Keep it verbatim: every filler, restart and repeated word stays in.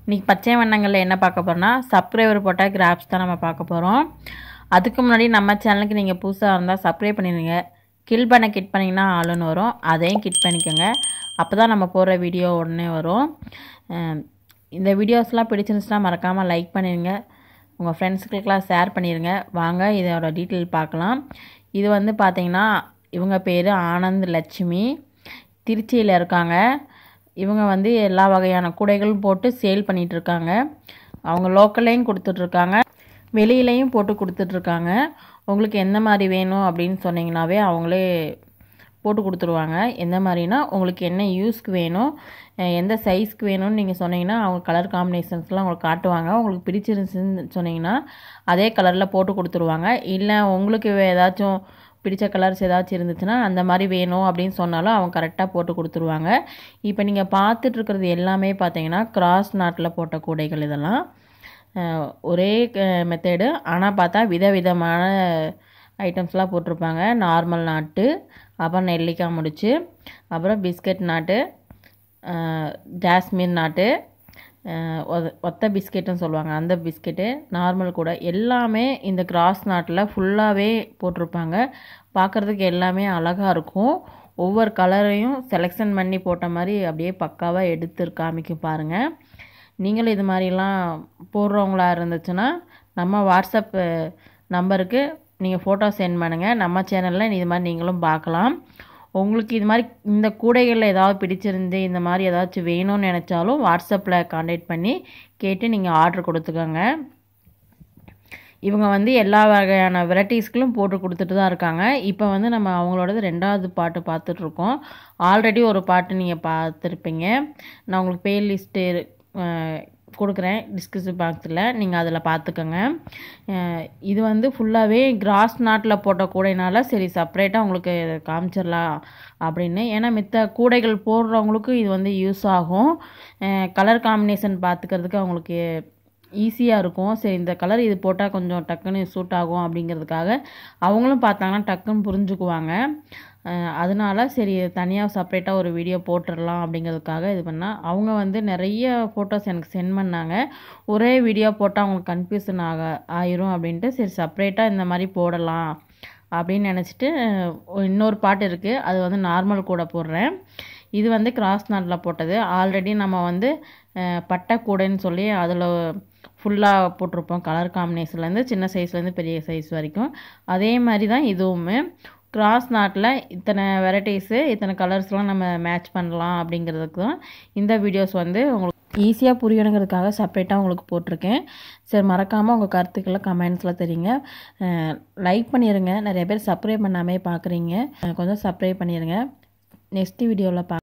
இன்றைக்கி பச்சை வண்ணங்களில் என்ன பார்க்க போகிறோன்னா சப்ஸ்கிரைபர் போட்டால் கிராஃப்ஸ் தான் நம்ம பார்க்க போகிறோம். அதுக்கு முன்னாடி நம்ம சேனலுக்கு நீங்கள் புதுசாக இருந்தால் சப்ஸ்கிரைப் பண்ணிடுங்க. கில் பண்ண கிட் பண்ணிங்கன்னா ஆளுன்னு வரும், அதையும் கிட் பண்ணிக்கோங்க. அப்போ தான் நம்ம போடுற வீடியோ உடனே வரும். இந்த வீடியோஸ்லாம் பிடிச்சிருந்துச்சுன்னா மறக்காமல் லைக் பண்ணிடுங்க, உங்கள் ஃப்ரெண்ட்ஸுக்கெல்லாம் ஷேர் பண்ணிடுங்க. வாங்க இதோட டீட்டெயில் பார்க்கலாம். இது வந்து பார்த்திங்கன்னா இவங்க பேர் ஆனந்த் லட்சுமி, திருச்சியில் இருக்காங்க. இவங்க வந்து எல்லா வகையான கூடைகளும் போட்டு சேல் பண்ணிகிட்ருக்காங்க. அவங்க லோக்கல்லையும் கொடுத்துட்ருக்காங்க, வெளியிலையும் போட்டு கொடுத்துட்ருக்காங்க. உங்களுக்கு எந்த மாதிரி வேணும் அப்படின்னு சொன்னிங்கனாவே அவங்களே போட்டு கொடுத்துருவாங்க. எந்த மாதிரினா உங்களுக்கு என்ன யூஸ்க்கு வேணும், எந்த சைஸ்க்கு வேணும்னு நீங்கள் சொன்னீங்கன்னா அவங்க கலர் காம்பினேஷன்ஸ்லாம் உங்களுக்கு காட்டுவாங்க. உங்களுக்கு பிடிச்சிருந்துச்சுன்னு சொன்னீங்கன்னா அதே கலரில் போட்டு கொடுத்துருவாங்க. இல்லை உங்களுக்கு ஏதாச்சும் பிடிச்ச கலர்ஸ் ஏதாச்சும் இருந்துச்சுன்னா அந்த மாதிரி வேணும் அப்படின்னு சொன்னாலும் அவங்க கரெக்டாக போட்டு கொடுத்துருவாங்க. இப்போ நீங்கள் பார்த்துட்ருக்கிறது எல்லாமே பார்த்தீங்கன்னா கிராஸ் நாட்டில் போட்ட கூடைகள். இதெல்லாம் ஒரே மெத்தேடு, ஆனால் பார்த்தா விதவிதமான ஐட்டம்ஸ்லாம் போட்டிருப்பாங்க. நார்மல் நாட்டு, அப்புறம் நெல்லிக்காய் முடிச்சு, அப்புறம் பிஸ்கட் நாட்டு, ஜாஸ்மின் நாட்டு, ஒத்த பிஸ்கெட்டுன்னு சொல்லுவாங்க அந்த பிஸ்கெட்டு, நார்மல் கூட எல்லாமே இந்த கிராஸ் நாட்டில் ஃபுல்லாகவே போட்டிருப்பாங்க. பார்க்குறதுக்கு எல்லாமே அழகாக இருக்கும். ஒவ்வொரு கலரையும் செலெக்ஷன் பண்ணி போட்ட மாதிரி அப்படியே பக்காவாக எடுத்து காமிக்க பாருங்கள். நீங்களும் இது மாதிரிலாம் போடுறவங்களா இருந்துச்சுன்னா நம்ம வாட்ஸ்அப் நம்பருக்கு நீங்கள் ஃபோட்டோ சென்ட் பண்ணுங்கள். நம்ம சேனலில் இது மாதிரி நீங்களும் பார்க்கலாம். உங்களுக்கு இது மாதிரி இந்த கூடைகளில் ஏதாவது பிடிச்சிருந்து இந்த மாதிரி ஏதாச்சும் வேணும்னு நினச்சாலும் வாட்ஸ்அப்பில் கான்டாக்ட் பண்ணி கேட்டு நீங்கள் ஆர்டர் கொடுத்துக்கோங்க. இவங்க வந்து எல்லா வகையான வெரைட்டிஸ்களும் போட்டு கொடுத்துட்டு தான் இருக்காங்க. இப்போ வந்து நம்ம அவங்களோடது ரெண்டாவது பாட்டு பார்த்துட்ருக்கோம். ஆல்ரெடி ஒரு பாட்டு நீங்கள் பார்த்துருப்பீங்க. நான் உங்களுக்கு பே லிஸ்ட்டு கொடுக்குறேன் டிஸ்கிரிப்ஷன் பாக்ஸில், நீங்கள் அதில் பார்த்துக்கோங்க. இது வந்து ஃபுல்லாகவே கிராஸ் நாட்டில் போட்ட கூடைனால சரி செப்ரேட்டாக உங்களுக்கு காமிச்சிடலாம் அப்படின்னு. ஏன்னா மித்த கூடைகள் போடுறவங்களுக்கு இது வந்து யூஸ் ஆகும். கலர் காம்பினேஷன் பார்த்துக்கிறதுக்கு அவங்களுக்கு ஈஸியாக இருக்கும். சரி இந்த கலர் இது போட்டால் கொஞ்சம் டக்குன்னு சூட் ஆகும் அப்படிங்கிறதுக்காக அவங்களும் பார்த்தாங்கன்னா டக்குன்னு புரிஞ்சுக்குவாங்க. அதனால சரி தனியாக செப்ரேட்டாக ஒரு வீடியோ போட்டுடலாம் அப்படிங்கிறதுக்காக இது பண்ணால் அவங்க வந்து நிறைய ஃபோட்டோஸ் எனக்கு சென்ட் பண்ணாங்க. ஒரே வீடியோ போட்டால் அவங்களுக்கு கன்ஃபியூஷன் ஆக ஆயிரும் அப்படின்ட்டு சரி செப்ரேட்டாக இந்த மாதிரி போடலாம் அப்படின்னு நினச்சிட்டு இன்னொரு பாட்டு இருக்குது, அது வந்து நார்மல் கூட போடுறேன். இது வந்து கிராஸ் நாட்டில் போட்டது. ஆல்ரெடி நம்ம வந்து பட்டை கூடைன்னு சொல்லி அதில் ஃபுல்லாக போட்டிருப்போம். கலர் காம்பினேஷன்லேருந்து சின்ன சைஸ்லேருந்து பெரிய சைஸ் வரைக்கும். அதே மாதிரி தான் இதுவுமே கிராஸ் நாட்டில் இத்தனை வெரைட்டிஸு இத்தனை கலர்ஸ்லாம் நம்ம மேட்ச் பண்ணலாம் அப்படிங்கிறதுக்கு தான் இந்த வீடியோஸ் வந்து உங்களுக்கு ஈஸியாக புரியணுங்கிறதுக்காக செப்ரேட்டாக உங்களுக்கு போட்டிருக்கேன். சரி மறக்காமல் உங்கள் கருத்துக்களை கமெண்ட்ஸில் தெரியுங்க. லைக் பண்ணிடுங்க. நிறைய பேர் சப்ஸ்கிரைப் பண்ணாமே பார்க்குறீங்க, கொஞ்சம் சப்ஸ்கிரைப் பண்ணிடுங்க. நெக்ஸ்ட் வீடியோவில் பா